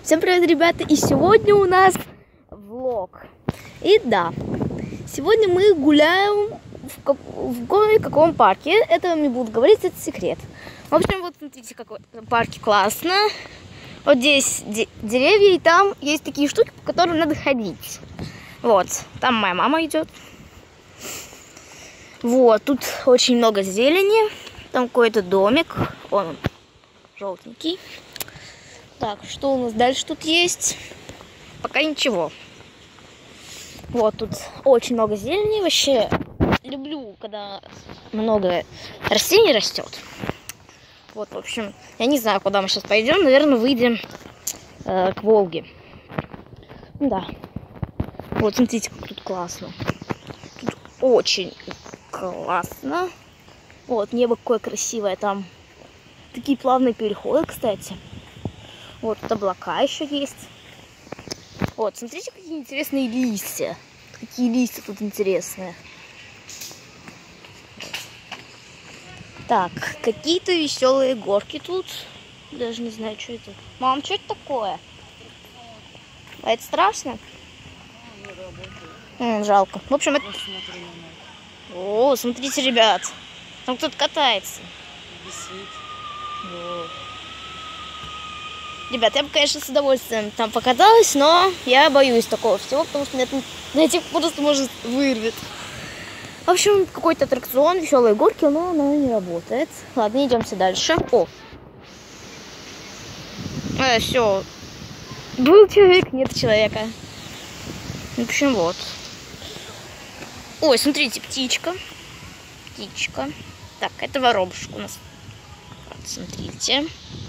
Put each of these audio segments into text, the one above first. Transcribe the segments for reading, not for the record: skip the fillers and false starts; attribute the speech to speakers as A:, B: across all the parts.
A: Всем привет, ребята! И сегодня у нас влог. И да, сегодня мы гуляем в кое-каком парке. Это не буду говорить, это секрет. В общем, вот смотрите, какой парк классно. Вот здесь деревья, и там есть такие штуки, по которым надо ходить. Вот, там моя мама идет. Вот, тут очень много зелени. Там какой-то домик. Он желтенький. Так, что у нас дальше тут есть? Пока ничего. Вот, тут очень много зелени. Вообще, люблю, когда много растений растет. Вот, в общем, я не знаю, куда мы сейчас пойдем. Наверное, выйдем к Волге. Да. Вот, смотрите, как тут классно. Тут очень классно. Вот, небо какое красивое. Там такие плавные переходы, кстати. Вот, тут облака еще есть. Вот, смотрите, какие интересные листья. Какие листья тут интересные. Так, какие-то веселые горки тут. Даже не знаю, что это. Мам, что это такое? А это страшно? Жалко. В общем, это... О, смотрите, ребят. Там кто-то катается. Ребят, я бы, конечно, с удовольствием там покаталась, но я боюсь такого всего, потому что меня на этих просто может вырвет. В общем, какой-то аттракцион, веселые горки, но оно не работает. Ладно, идемте дальше. О! Все. Был человек, нет человека. В общем, вот. Ой, смотрите, птичка. Птичка. Так, это воробушек у нас. Вот, смотрите.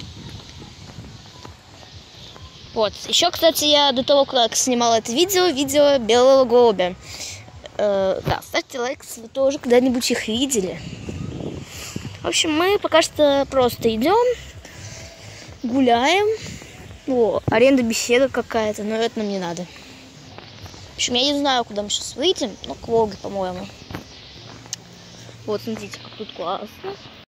A: Вот. Еще, кстати, я до того, как снимала это видео белого голубя. Да, ставьте лайк, если вы тоже когда-нибудь их видели. В общем, мы пока что просто идем, гуляем. О, аренда беседа какая-то, но это нам не надо. В общем, я не знаю, куда мы сейчас выйдем, но к Волге, по-моему. Вот, смотрите, как тут классно.